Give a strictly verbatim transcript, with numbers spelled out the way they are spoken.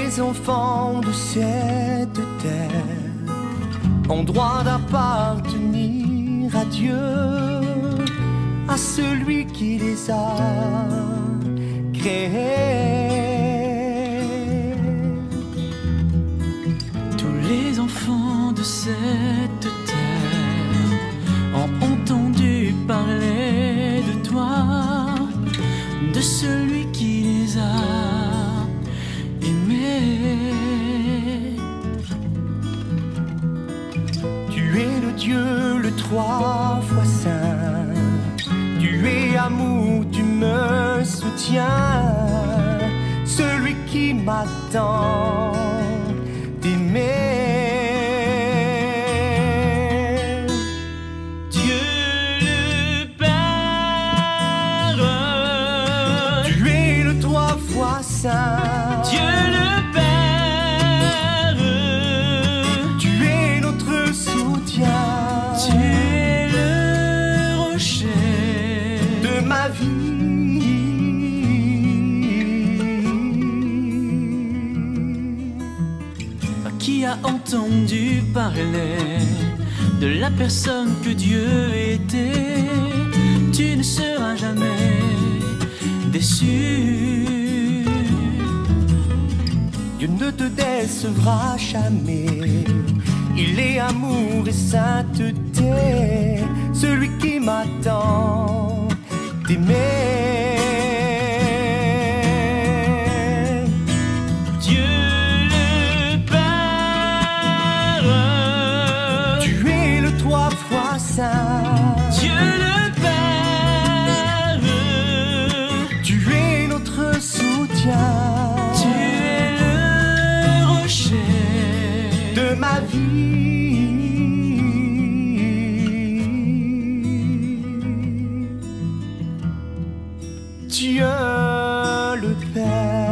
les enfants de cette terre ont droit d'appartenir à Dieu, à celui qui les a créés. Tous les enfants de cette terre ont entendu parler de toi, de celui qui les a aimés. Tu es le Dieu le trois fois saint, tu es amour, tu me soutiens, celui qui m'attend d'aimer. Dieu le Père, Tu es le trois fois saint, Dieu le Père, tu es notre soutien, tu es le rocher de ma vie. Qui a entendu parler de la personne que Dieu était. Tu ne seras jamais déçu. Dieu ne te décevra jamais, il est amour et sainteté, celui qui m'attend d'aimer. Dieu le Père, Tu es le trois fois saint, Dieu le Père, tu es notre soutien, tu es le rocher de ma vie. Dieu le Père.